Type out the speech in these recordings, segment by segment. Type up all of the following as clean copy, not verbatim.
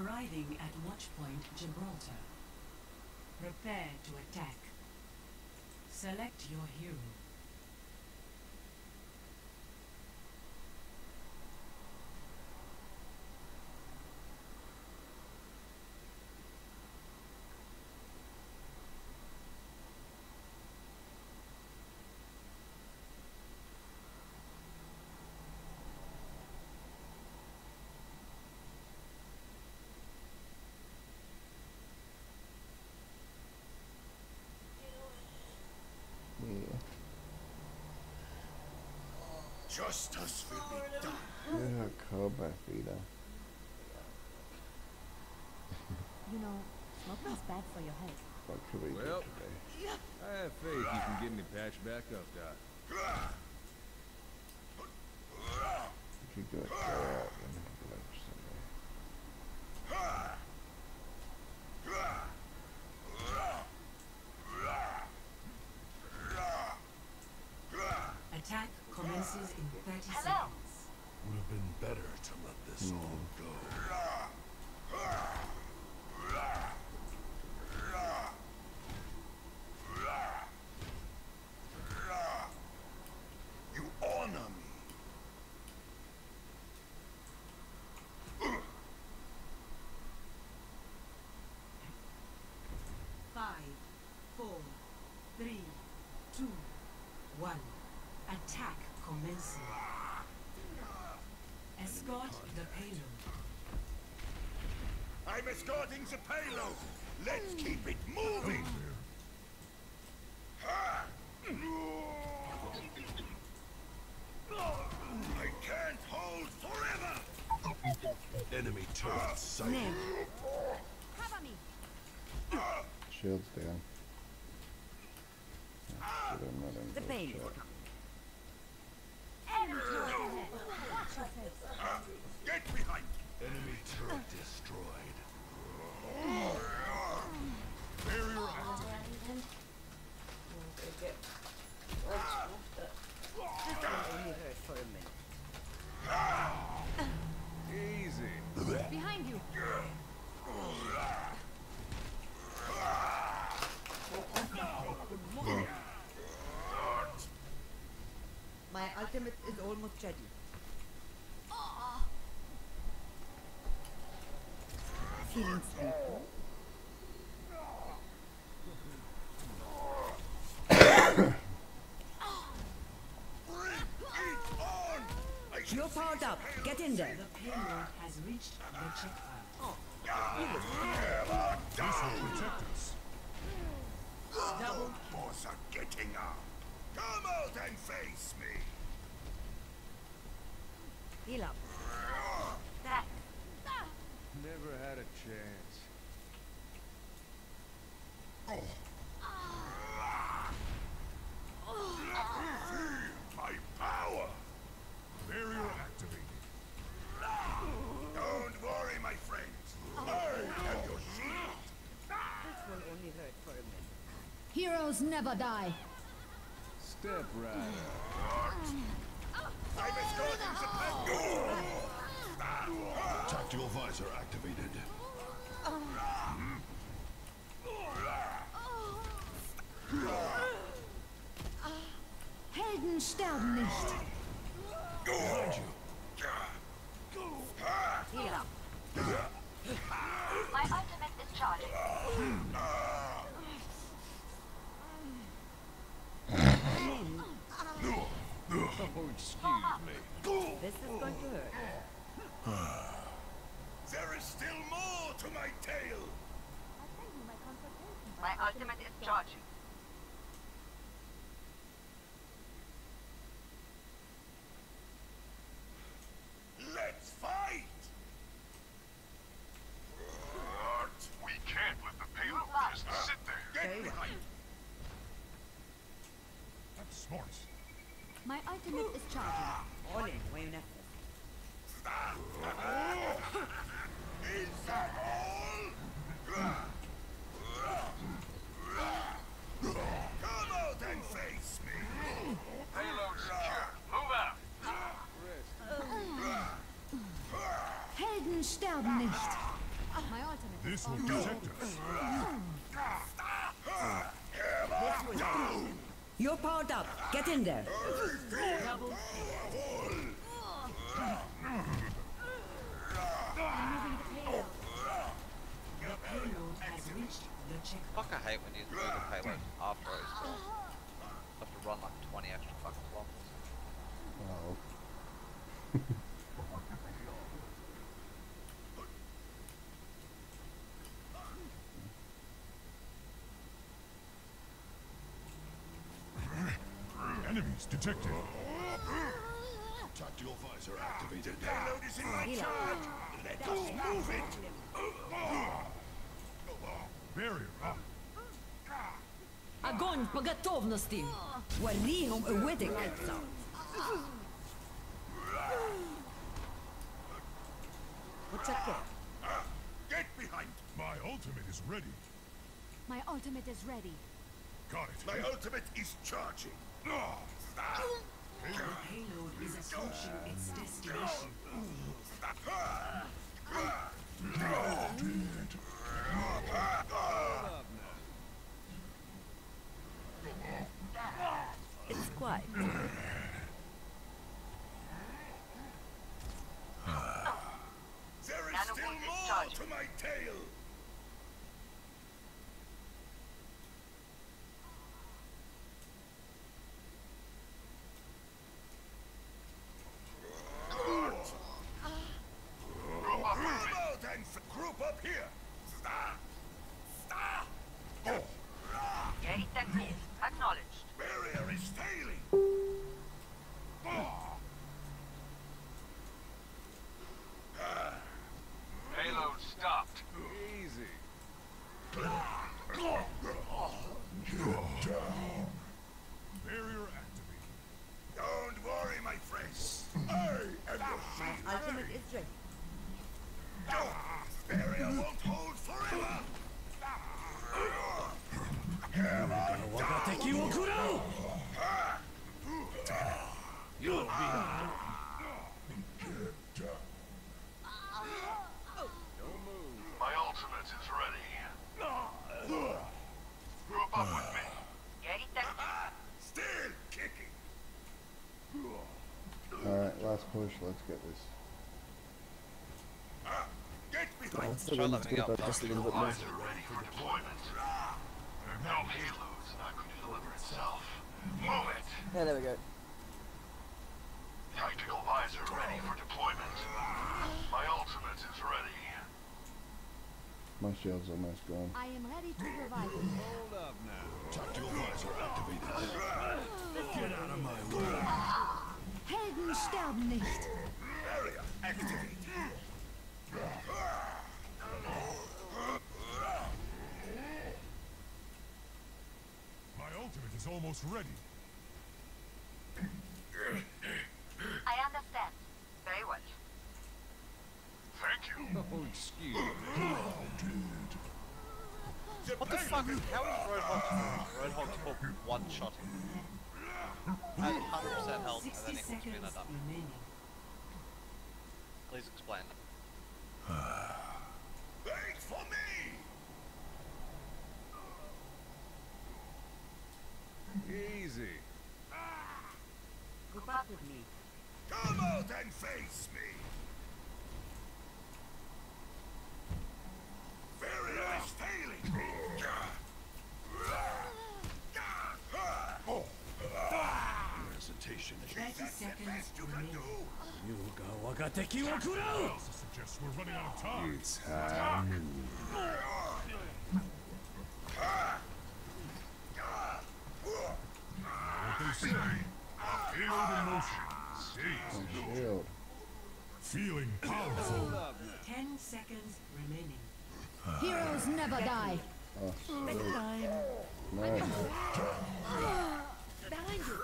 Arriving at Watchpoint Gibraltar. Prepare to attack. Select your hero. Justice will be done. Deja cover, vida. You know, smoking's bad for your health. What could we Well, do today? I have faith you can get me patched back up, Doc. If you go out and have lunch someday. Attack commences in 30 seconds. Would have been better to let this all go. You honor me. Five, four, three, two, one. Attack commencing. Escort the payload. I'm escorting the payload. Let's keep it moving. I can't hold forever. Enemy turret sighted. Cover me! Shield's down. Should have met him. The pain is coming. Enemy turret ahead. Watch yourself. Get behind. Enemy turret destroyed. Barrier activated. Only hurt for a minute. Easy. Behind you! My ultimate is almost ready. Feeling sleepy? You're powered up. Get in there. The payload has reached the checkpoint. This will protect us. Double Boss are getting up. Come out and face me. Heal up. Never had a chance. My power. Barrier activated. Don't worry, my friends. I have your shield. This will only hurt for a minute. Heroes never die. Step right. I'm escorting the payload. Tactical visor activated. Helden sterben nicht. Behind you. Heal up. My ultimate is charging. Oh, excuse me. This is going to hurt. There is still more to my tale. My ultimate is charging. Let's fight. We can't let the payload just sit there. Get behind. That's smart. My ultimate is charging. All in, Wayonet. Is that all? Come out and face me. Payload secure. Move out. Helden sterben nicht. This will protect us. You're powered up. Get in there. Double the payload has reached the checkpoint. Fuck, I hate when you do the payload after it's done. Have to run like 20 extra fucking kilometers. Wow. Enemies detected. Tactical visor activated. Payload is in my charge. Let us move it. Barrier up. Огонь по готовности. وليهم قوتك. Get behind. My ultimate is ready. My ultimate is ready. Got it. My ultimate is charging. The payload is approaching its destination. It's quiet. There is Nano still wave is more charging. to my tail. Group up here. Gate active. Acknowledged. Barrier is failing. Payload stopped. Easy. Barrier activated. Don't worry, my friends. I am your shield. Ultimate is ready. Barrier won't hold forever. My ultimate is ready. Group up with me. Gate active. Still kicking. Alright, last push. Let's get this. Get behind. Try leveling up. Just a little bit more. Visor ready for deployment. No payload's not going to deliver itself. Move it. Yeah, there we go. Tactical visor ready for deployment. My ultimate is ready. My shield's almost gone. I am ready to revive you. Hold up now. Tactical visor activated. Get out of my way. Helden sterben nicht. Barrier activated. My ultimate is almost ready. I understand. Very well. Thank you. Oh, excuse me. What the fuck? How is Roadhog's hook one-shotting? At 100% health, and 60 then he hooks me and I'm seconds done. remaining. Please explain. Wait for me. Easy. Group up with me. Come out and face me. Barrier is failing. Hesitation. 30 seconds You can remaining. do. Also suggests we're running out of time. It's time. What they say. Payload in motion. Stays. Shield. Feeling powerful. 10 seconds remaining. Heroes never die. Oh, sweet. Time. Nice. Behind you.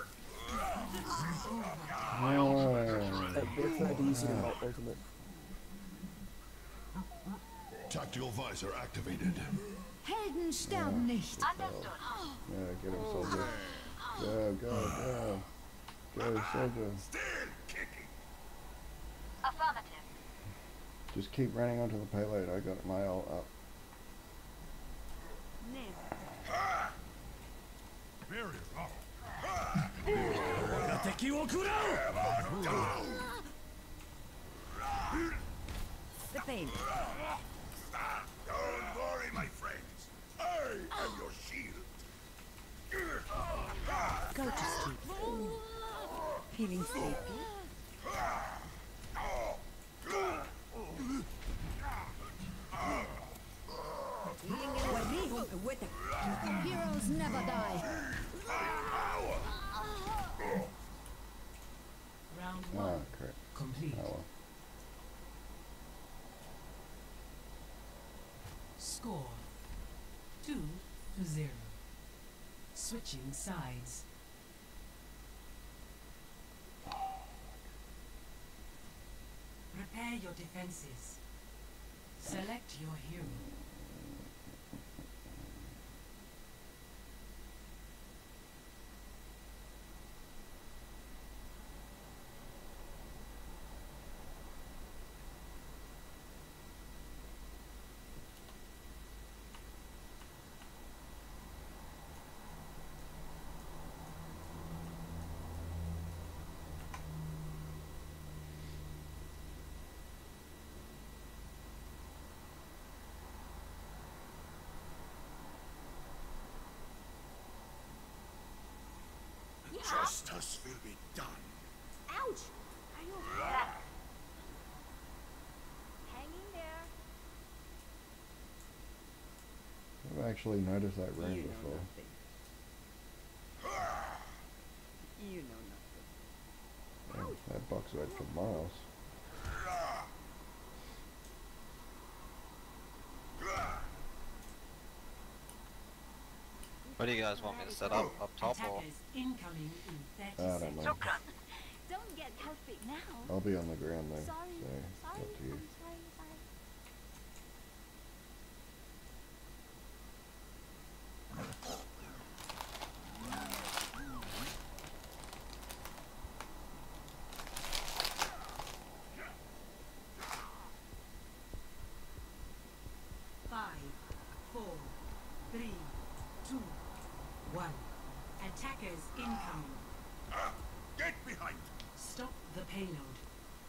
Oh. They're fairly easy to melt ultimate. Tactical visor activated. Helden sterben nicht. Understood. Yeah, get him, soldier. Go, go, go. Go, soldier. Still kicking. Affirmative. Just keep running onto the payload. I got my ult up. Barrier up. The pain. Don't worry, my friends. I am your shield. Go to sleep. Feeling sleepy? Heroes never die. Round Ah, 1 crap. complete. Oh well. Score 2-0. Switching sides. Prepare your defenses. Select your hero. Justice will be done. Ouch! Are you okay? Hang in there. I've actually noticed that ring You know before. nothing. You know nothing. Yeah, that box went for miles. Where do you guys want me to set up? Up top or? Attackers incoming in 30 I don't seconds. know. Don't get perfect now. I'll be on the ground though, Sorry. so Sorry. up to you. I'm sorry. Five, 4, 3, 2, 1. Attackers incoming. Get behind. Stop the payload.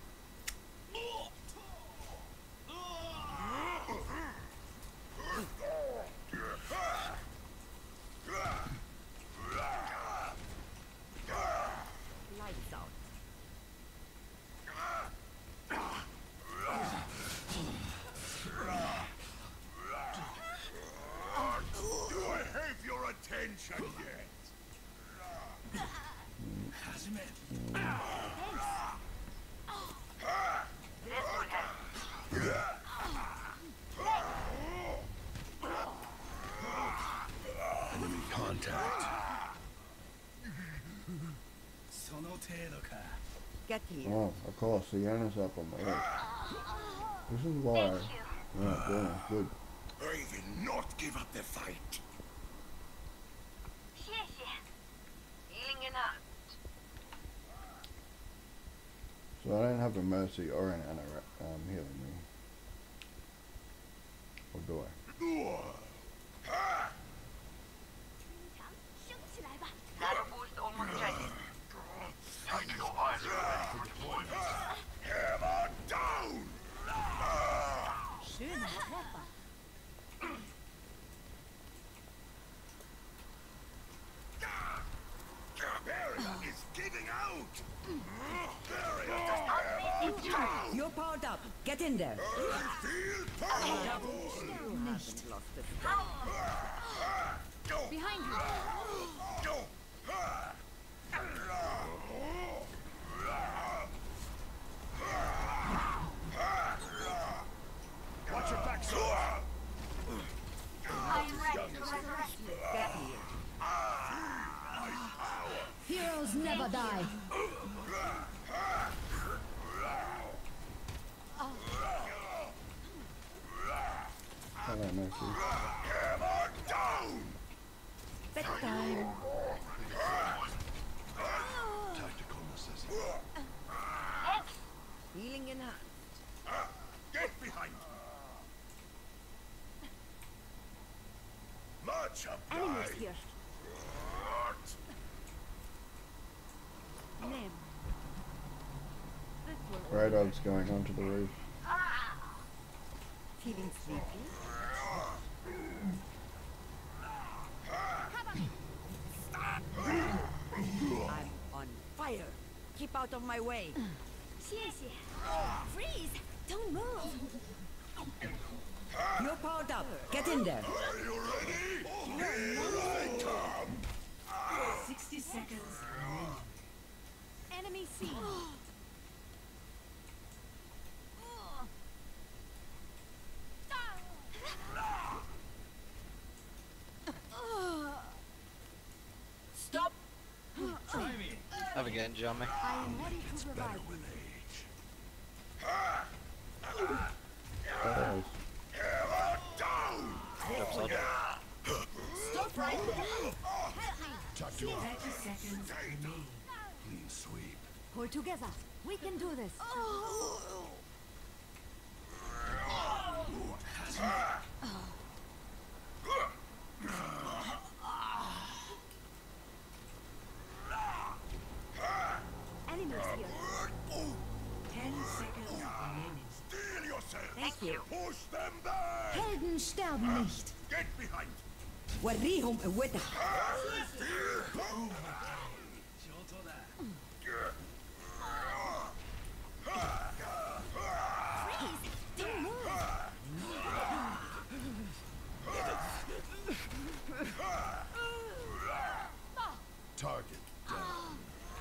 Lights out. Do I have your attention yet? Enemy contact. Get here. Oh, of course, Sienna's up on my list. This is why. Oh, goodness, good. I will not give up the fight. 谢谢. Healing enough. So I don't have a Mercy or an Anna healing me. Or do I? That boost almost ready. Tactical visor ready for deployment. Hammer down! Schöner Treffer. Barrier is giving out! Barrier does not You're powered up. Get in there. feel power! You haven't lost the Go! Behind you. Go! Watch your back, sir! I am ready to resurrect you. Get here. Heroes never die. Hello, Mercy. Hammer down! Bedtime. Tactical necessity. Healing in hand. Get behind! My Animals here. Name. This will Grey Dog's going onto the roof. feeling sleepy. I'm on fire. Keep out of my way. Freeze! Don't move. You're powered up. Get in there. Are you ready? 60 seconds remaining. Enemy seen. Stop. Have again, Jummy. I am ready to revive you. Guys, Job sod. Stop right there. 30 seconds remaining. Clean sweep. Pull together. We can do this. Animals here. 10 seconds remaining. Steel yourself. Thank you. Push them back. Helden sterben nicht. Get behind. وريهم قوتها. Freeze! Don't move. Target down.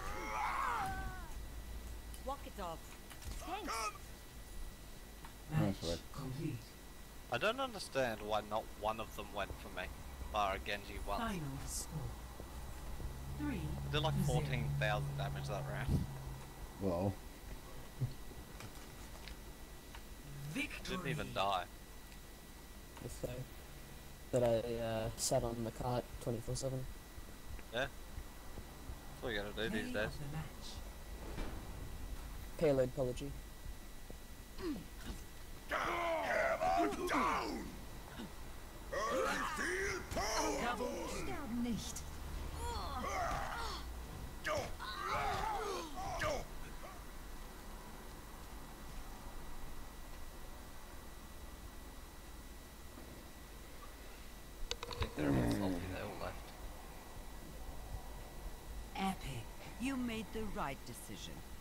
Walk it off. Thanks. Match work. complete. I don't understand why not one of them went for me, bar a Genji once. Final score. 3 I did like 14,000 damage that round. well, victory. Didn't even die. So, that I sat on the cart 24/7. That's what you gotta do Play these of days. the match. Payload apology. Down. Feel power. Sterben nicht. Go. Go. I think they're about salty, they all left. Epic. You made the right decision.